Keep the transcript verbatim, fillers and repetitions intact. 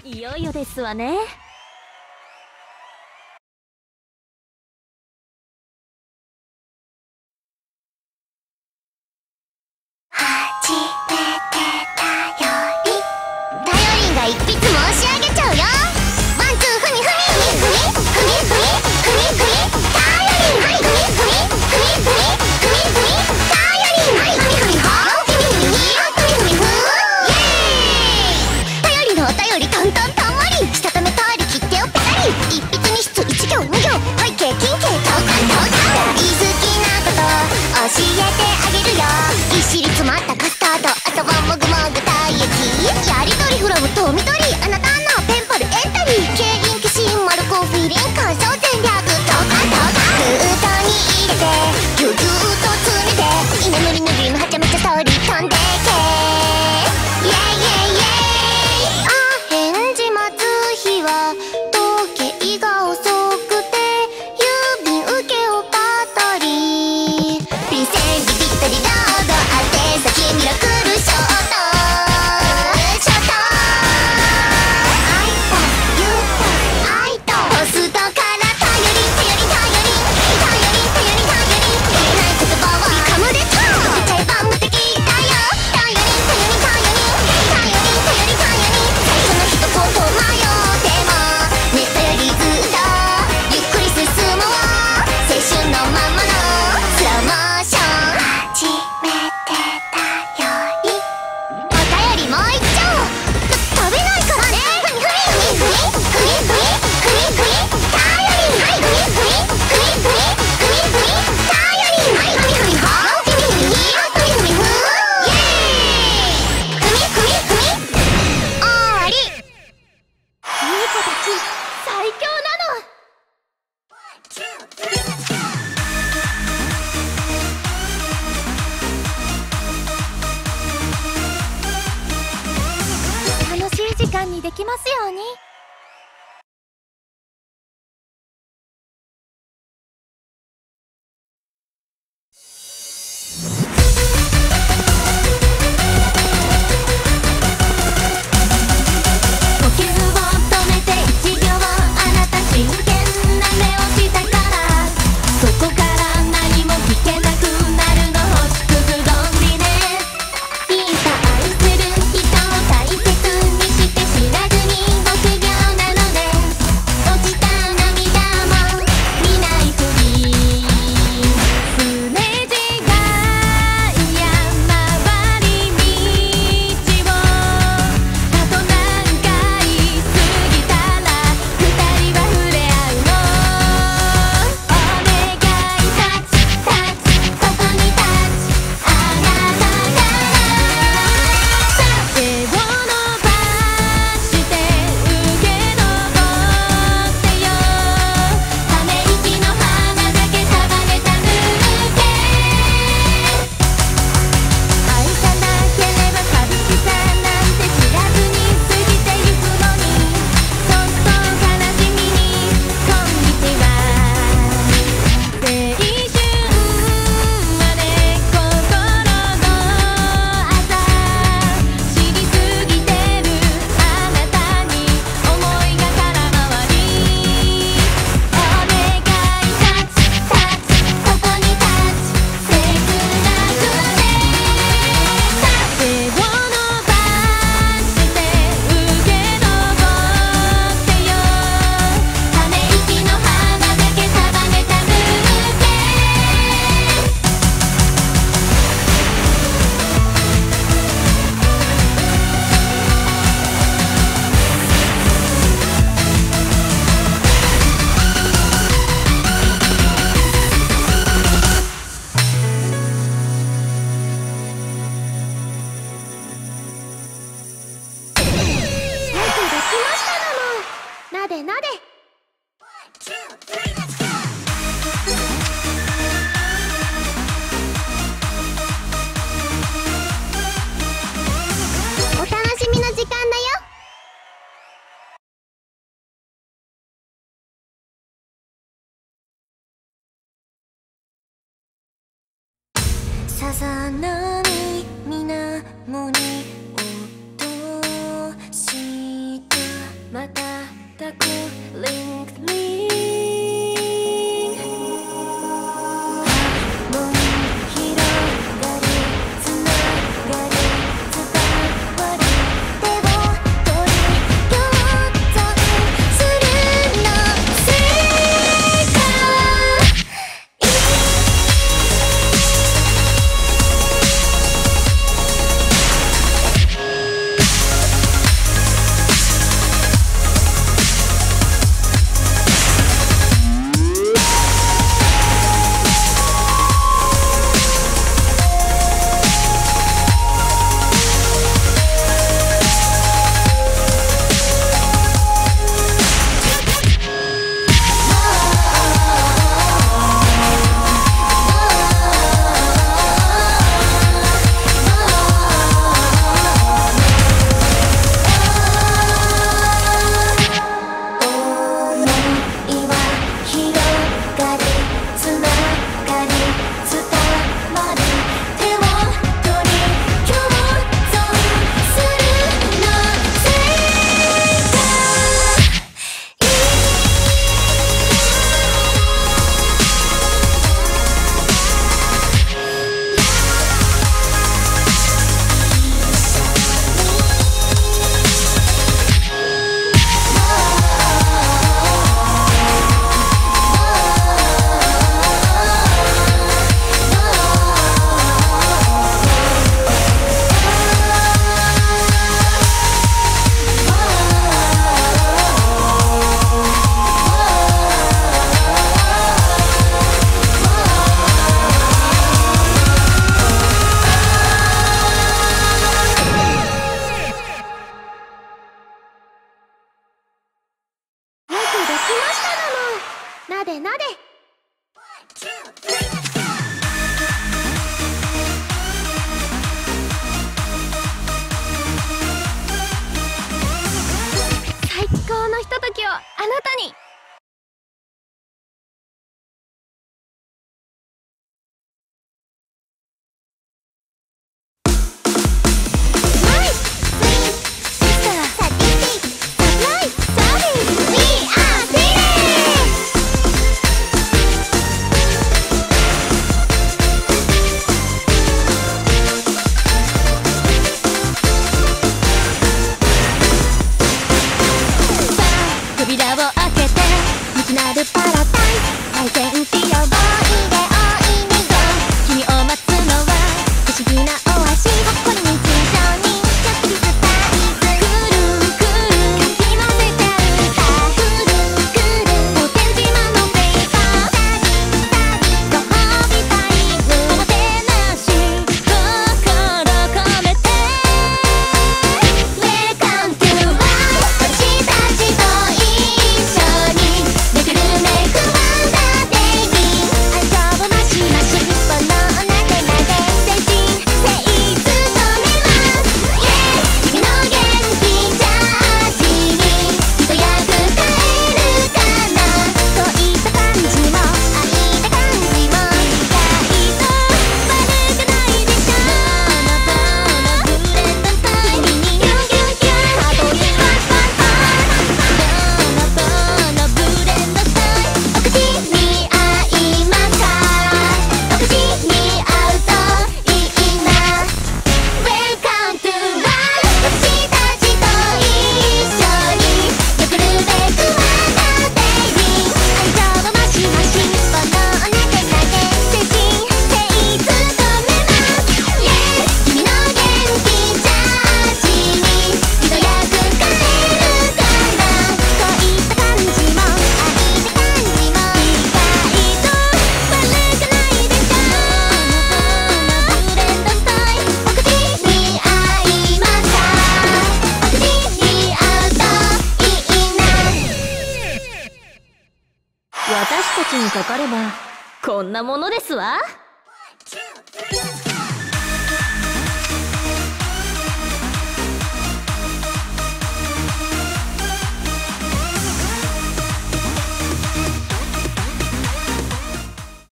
いよいよですわね。 初めて頼り頼りが一筆申し上げちゃうよ。ワンツーふみふみふみふみふみふみふみ頼りはいふみふみふみふみふみふみ頼りはいふみふみほふみふみふみふみふイエーイ。頼りのお便りトントンたんまりしたためたり切っておぺたり一筆二筆一行二行背景近景トータントータン大好きなこと教えてあげるよ。ぎっしり詰まったカスタード朝はもぐもぐたい焼きやりとりフロムとみどりあなたのペンパルエントリー競輪騎士マルコフィリン感想戦略トータントータン封筒に入れてぎゅぎゅっと詰めて居眠りのビームはちゃめちゃストーリー飛んでけイエイイエイイエイ。あ返事待つ日は時計が遅くて郵便受けをパッとり便箋にぴったりロード宛先ミラクルショートショートアイポンユーポンアイトポストから頼り頼り頼り頼り頼り頼り言えない言葉はイカムでと出ちゃえば無敵だよ。頼り頼り頼り頼り頼り頼り最初の一言迷ってもネットよりずっとゆっくり進もう青春のままのスローモーション初めて頼りお便りもう一丁と飛べないからね。ふみふみふみふみふみふみふみふみ頼りはいふみふみふみふみふみふみ頼りはいふみふみほふみふみふみふみふイエーイふみふみふみ終わり。 いい子たち最強なの。楽しい時間にできますように。 呼吸を止めて一秒あなた真剣な目をしたからそこから何も聞けなくなるの星屑ロンリネスいざ愛する人を大切にして知らずに臆病なので落ちた涙も見ないふりすれ違い山回り道をあと何回過ぎたら二人は触れ合うのお願いタッチタッチここにタッチあなたから手を伸ばして受け取ってよため息の花だけ束ねたぬけ愛さなければ寂しさなんて知らずに過ぎてゆくのにそっと悲しみにこんにちは青春まで心の朝知りすぎてるあなたに思いが空回りお願いタッチタッチここにタッチ切なくて手を伸ばして受け取ってよため息の花だけ束ねたぬけよくできましたなのなでなでお楽しみの時間だよ。さざ波水面に落とした瞬くリンクリンクもう広がりつながり伝わり手を取り共存するの世界なでなで最高のひとときをあなたに。扉を開けて未知なるパラダイス体験しよう。おいでおいでよ君を待つのは不思議なオアシス。これ日常にちょっぴりスパイス。くるくるかき混ぜちゃうさ。くるくるお天島のペーパー。ご褒美タイムおもてなし心込めて Welcome to one 私たちと私たちにかかればこんなものですわ。